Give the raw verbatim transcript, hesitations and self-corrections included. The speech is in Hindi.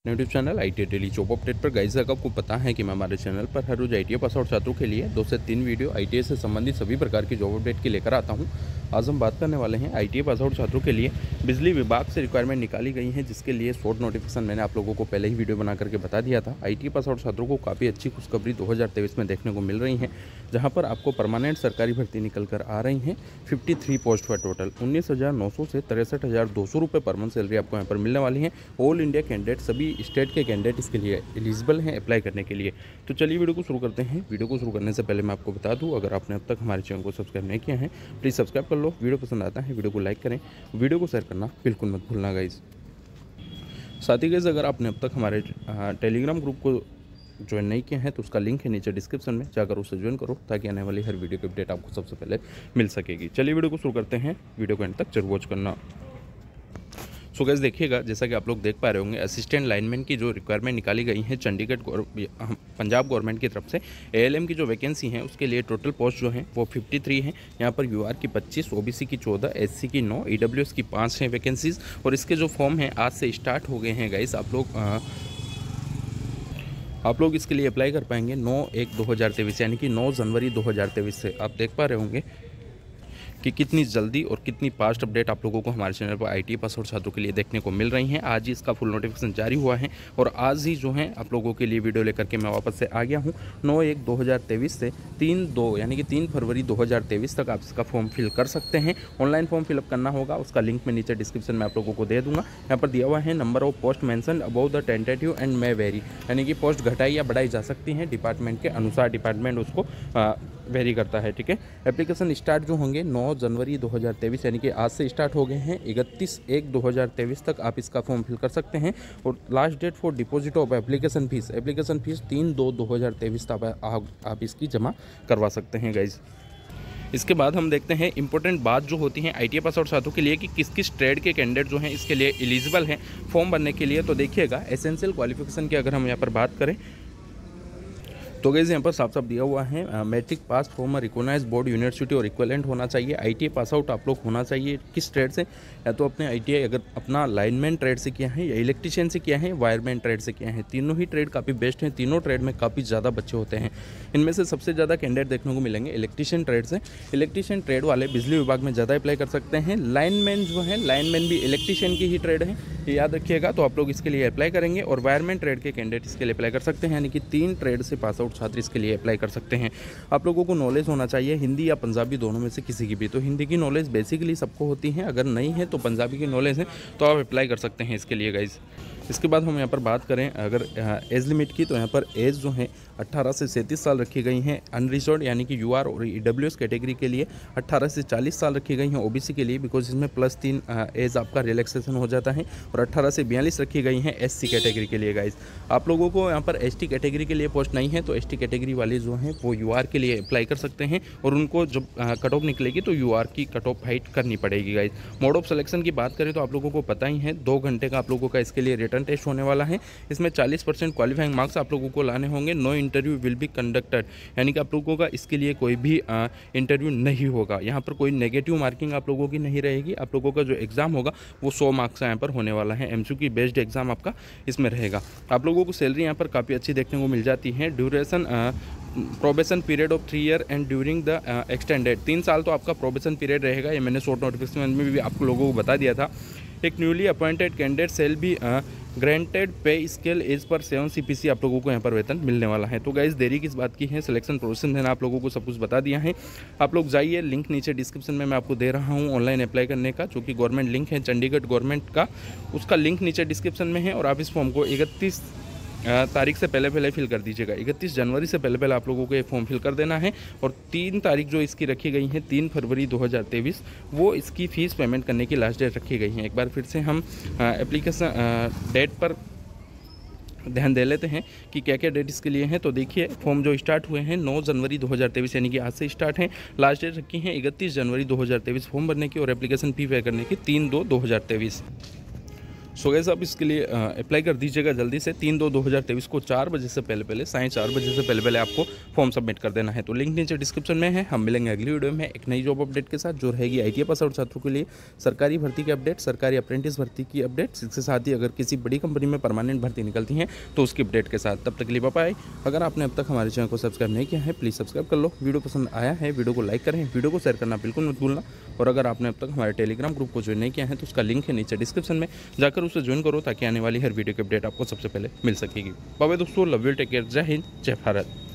YouTube channel I T daily job update पर गाइस, अगर आपको पता है कि मैं हमारे चैनल पर हर रोज आई टी पास आउट छात्रों के लिए दो से तीन वीडियो आई टी से संबंधित सभी प्रकार की जॉब अपडेट की लेकर आता हूं। आज हम बात करने वाले हैं आई टी पास आउट छात्रों के लिए बिजली विभाग से रिक्वायरमेंट निकाली गई है, जिसके लिए शॉर्ट नोटिफिकेशन मैंने आप लोगों को पहले ही वीडियो बना करके बता दिया था। आई टी पास आउट छात्रों को काफ़ी अच्छी खुशखबरी दो हज़ार तेईस में देखने को मिल रही है, जहाँ पर आपको परमानेंट सरकारी भर्ती निकल कर आ रही है। तिरेपन पोस्ट पर टोटल उन्नीस हज़ार नौ सौ से तिरसठ हज़ार दो सौ रुपये पर मंथ सैलरी आपको यहाँ पर मिलने वाली है। ऑल इंडिया कैंडिडेट, सभी स्टेट के कैंडिडेट इसके लिए एलिजिबल हैं अप्लाई करने के लिए। तो चलिए वीडियो को शुरू करते हैं। वीडियो को शुरू करने से पहले मैं आपको बता दूं, अगर आपने अब तक हमारे चैनल को सब्सक्राइब नहीं किया है प्लीज़ सब्सक्राइब कर लो। वीडियो पसंद आता है वीडियो को लाइक करें, वीडियो को शेयर करना बिल्कुल मत भूलना गाइज। साथ ही गाइज, अगर आपने अब तक हमारे टेलीग्राम ग्रुप को ज्वाइन नहीं किया है तो उसका लिंक है नीचे डिस्क्रिप्शन में, जाकर उसे ज्वाइन करो ताकि आने वाली हर वीडियो की अपडेट आपको सबसे पहले मिल सकेगी। चलिए वीडियो को शुरू करते हैं, वीडियो को एंड तक जरूर वॉच करना। सो गाइस देखिएगा, जैसा कि आप लोग देख पा रहे होंगे, असिस्टेंट लाइनमैन की जो रिक्वायरमेंट निकाली गई है चंडीगढ़ पंजाब गवर्नमेंट की तरफ से। एएलएम की जो वैकेंसी है उसके लिए टोटल पोस्ट जो है वो तिरेपन है। यहाँ पर यूआर की पच्चीस, ओबीसी की चौदह, एससी की नौ, ईडब्ल्यूएस की पाँच हैं वैकेंसीज। और इसके जो फॉर्म हैं आज से स्टार्ट हो गए हैं गाइस। आप लोग आ, आप लोग इसके लिए अप्लाई कर पाएंगे नौ एक दो हज़ार तेईस यानी कि नौ जनवरी दो हज़ार तेईस से। आप देख पा रहे होंगे कि कितनी जल्दी और कितनी फास्ट अपडेट आप लोगों को हमारे चैनल पर आईटी पास आउट छात्रों के लिए देखने को मिल रही हैं। आज ही इसका फुल नोटिफिकेशन जारी हुआ है और आज ही जो है आप लोगों के लिए वीडियो लेकर के मैं वापस से आ गया हूं। नौ एक दो हज़ार तेईस से तीन दो यानी कि तीन फरवरी दो हज़ार तेईस तक आप इसका फॉर्म फिल कर सकते हैं। ऑनलाइन फॉर्म फिलअप करना होगा, उसका लिंक मैं नीचे डिस्क्रिप्शन में आप लोगों को दे दूँगा। यहाँ पर दिया हुआ है number of post mention above the tentative and may vary, यानी कि पोस्ट घटाई या बढ़ाई जा सकती हैं डिपार्टमेंट के अनुसार, डिपार्टमेंट उसको वेरी करता है। ठीक है, एप्लीकेशन स्टार्ट जो होंगे नौ जनवरी दो हज़ार तेईस यानी कि आज से स्टार्ट हो गए हैं। इकतीस एक दो हज़ार तेईस तक आप इसका फॉर्म फिल कर सकते हैं। और last date for deposit of application fees, application fees तीन दो दो हज़ार तेईस तक आप, आप इसकी जमा करवा सकते हैं गाइज। इसके बाद हम देखते हैं इंपॉर्टेंट बात जो होती है आईटीआई पास आउट छात्रों के लिए कि किस किस ट्रेड के कैंडिडेट जो हैं इसके लिए एलिजिबल हैं फॉर्म भरने के लिए। तो देखिएगा, एसेंशियल क्वालिफिकेशन की अगर हम यहाँ पर बात करें तो गाइस यहाँ पर साफ साफ दिया हुआ है matric pass from recognised board university और इक्विवेलेंट होना चाहिए। आईटीआई पास आउट आप लोग होना चाहिए किस ट्रेड से, या तो अपने आईटीआई अगर अपना लाइनमैन ट्रेड से किया है या इलेक्ट्रिशियन से किया है, वायरमैन ट्रेड से किया है। तीनों ही ट्रेड काफ़ी बेस्ट हैं, तीनों ट्रेड में काफ़ी ज़्यादा बच्चे होते हैं। इनमें से सबसे ज़्यादा कैंडिडेट देखने को मिलेंगे इलेक्ट्रिशियन ट्रेड से। इलेक्ट्रिशियन ट्रेड वाले बिजली विभाग में ज़्यादा अप्लाई कर सकते हैं। लाइनमैन जो है, लाइनमैन भी इलेक्ट्रिशियन की ही ट्रेड है, ये याद रखिएगा। तो आप लोग इसके लिए अप्लाई करेंगे और वायरमैन ट्रेड के कैंडिडेट इसके लिए अप्लाई कर सकते हैं, यानी कि तीन ट्रेड से पास आउट छात्र इसके लिए अप्लाई कर सकते हैं। आप लोगों को नॉलेज होना चाहिए हिंदी या पंजाबी, दोनों में से किसी की भी। तो हिंदी की नॉलेज बेसिकली सबको होती है, अगर नहीं है तो पंजाबी की नॉलेज है तो आप अप्लाई कर सकते हैं इसके लिए गाइज। इसके बाद हम यहाँ पर बात करें अगर एज लिमिट की, तो यहाँ पर एज जो है अट्ठारह से सैंतीस साल रखी गई हैं। अनरिजर्व यानी कि यूआर और ईडब्ल्यूएस कैटेगरी के लिए अट्ठारह से चालीस साल रखी गई हैं। ओबीसी के लिए बिकॉज इसमें प्लस तीन एज आपका रिलैक्सेशन हो जाता है। और अट्ठारह से बयालीस रखी गई हैं एससी कैटेगरी के लिए गाइज। आप लोगों को यहाँ पर एसटी कैटेगरी के लिए पोस्ट नहीं है तो एसटी कैटेगरी वाले जो हैं वो यूआर के लिए अप्लाई कर सकते हैं और उनको जब कट ऑफ निकलेगी तो यूआर की कट ऑफ हाइट करनी पड़ेगी गाइज। मोड ऑफ सिलेक्शन की बात करें तो आप लोगों को पता ही है, दो घंटे का आप लोगों का इसके लिए रिटर्न टेस्ट होने वाला है। इसमें चालीस परसेंट क्वालिफाइंग मार्क्स आप लोगों को लाने होंगे। No interview will be conducted, यानी कि आप लोगों का इसके लिए कोई भी आ, इंटरव्यू नहीं होगा। यहाँ पर कोई नेगेटिव मार्किंग आप लोगों की नहीं रहेगी। आप लोगों का जो एग्जाम होगा वो सौ मार्क्स का यहाँ पर होने वाला है। एमसीक्यू बेस्ड एग्जाम आपका इसमें रहेगा। आप लोगों को सैलरी यहाँ पर काफ़ी अच्छी देखने को मिल जाती है। Duration probation period of three year and during the extended, तीन साल तो आपका प्रोबेशन पीरियड रहेगा। ये मैंने शॉर्ट नोटिफिकेशन में भी आप लोगों को बता दिया था। एक newly appointed candidate shall be granted pay scale as per seven CPC आप लोगों को यहाँ पर वेतन मिलने वाला है। तो गाइस देरी किस बात की है, सिलेक्शन प्रोसेस मैंने आप लोगों को सब कुछ बता दिया है। आप लोग जाइए, लिंक नीचे डिस्क्रिप्शन में मैं आपको दे रहा हूँ ऑनलाइन अप्लाई करने का, जो कि गवर्नमेंट लिंक है चंडीगढ़ गवर्नमेंट का, उसका लिंक नीचे डिस्क्रिप्शन में है। और आप इस फॉर्म को इकतीस तारीख से पहले पहले फिल कर दीजिएगा। इकतीस जनवरी से पहले पहले आप लोगों को ये फॉर्म फिल कर देना है। और तीन तारीख जो इसकी रखी गई है तीन फरवरी दो हज़ार तेईस, वो इसकी फ़ीस पेमेंट करने की लास्ट डेट रखी गई है। एक बार फिर से हम एप्लीकेशन डेट पर ध्यान दे लेते हैं कि क्या क्या डेट इसके लिए हैं। तो देखिए, फॉर्म जो स्टार्ट हुए हैं नौ जनवरी दो हज़ार तेईस यानी कि आज से स्टार्ट हैं। लास्ट डेट रखी है इकतीस जनवरी दो हज़ार तेईस फॉर्म भरने की और एप्लीकेशन फी पे करने की तीन दो दो हज़ार तेईस। सो गाइस आप इसके लिए अप्लाई कर दीजिएगा जल्दी से। तीन दो दो हज़ार तेईस को चार बजे से पहले पहले साढ़े चार बजे से पहले पहले आपको फॉर्म सबमिट कर देना है। तो लिंक नीचे डिस्क्रिप्शन में है। हम मिलेंगे अगली वीडियो में एक नई जॉब अपडेट के साथ, जो रहेगी I T I pass out छात्रों के लिए सरकारी भर्ती की अपडेट, सरकारी अप्रेंटिस भर्ती की अपडेट, इसके साथ ही अगर किसी बड़ी कंपनी में परमानेंट भर्ती निकलती हैं तो उसकी अपडेट के साथ। तब तक के लिए बाय बाय। अगर आपने अब तक हमारे चैनल को सब्सक्राइब नहीं किया है प्लीज़ सब्सक्राइब कर लो। वीडियो पसंद आया है वीडियो को लाइक करें, वीडियो को शेयर करना बिल्कुल मत भूलना। और अगर आपने अब तक हमारे टेलीग्राम ग्रुप को ज्वाइन नहीं किया है तो उसका लिंक है नीचे डिस्क्रिप्शन में, जाकर उसे ज्वाइन करो ताकि आने वाली हर वीडियो की अपडेट आपको सबसे पहले मिल सकेगी। बाय बाय दोस्तों, लव यू, टेक केयर, जय हिंद, जय भारत।